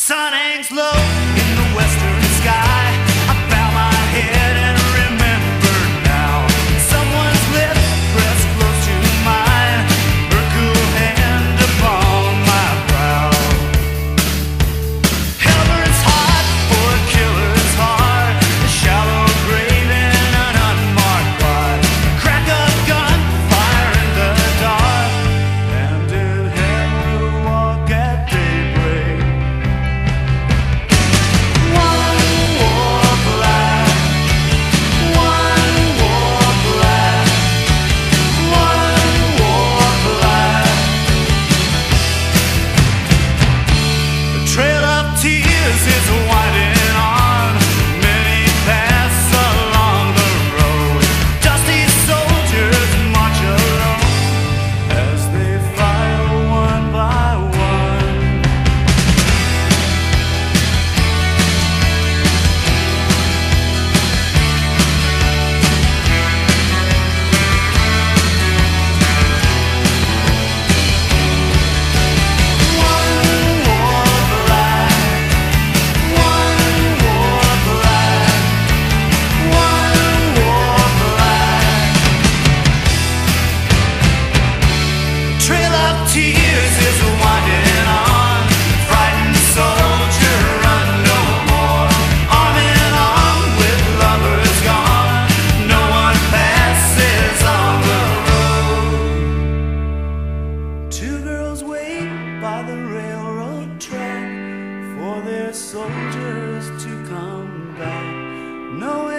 Sun hangs low in the western sky. I bow my head and remember now. Someone's lips pressed close to mine, her cool hand upon my brow. Hell burns hot for a killer's heart, a shallow grave in an unmarked plot. Crack of gun, fire in the dark, and in hell we'll walk at daybreak. Trail of tears is winding on, many paths along the road. Dusty soldiers march alone as they file one by one. Trail of tears is winding on, frightened soldier run no more. Arm in arm with lovers gone, no one passes on the road. Two girls wait by the railroad track for their soldiers to come back, knowing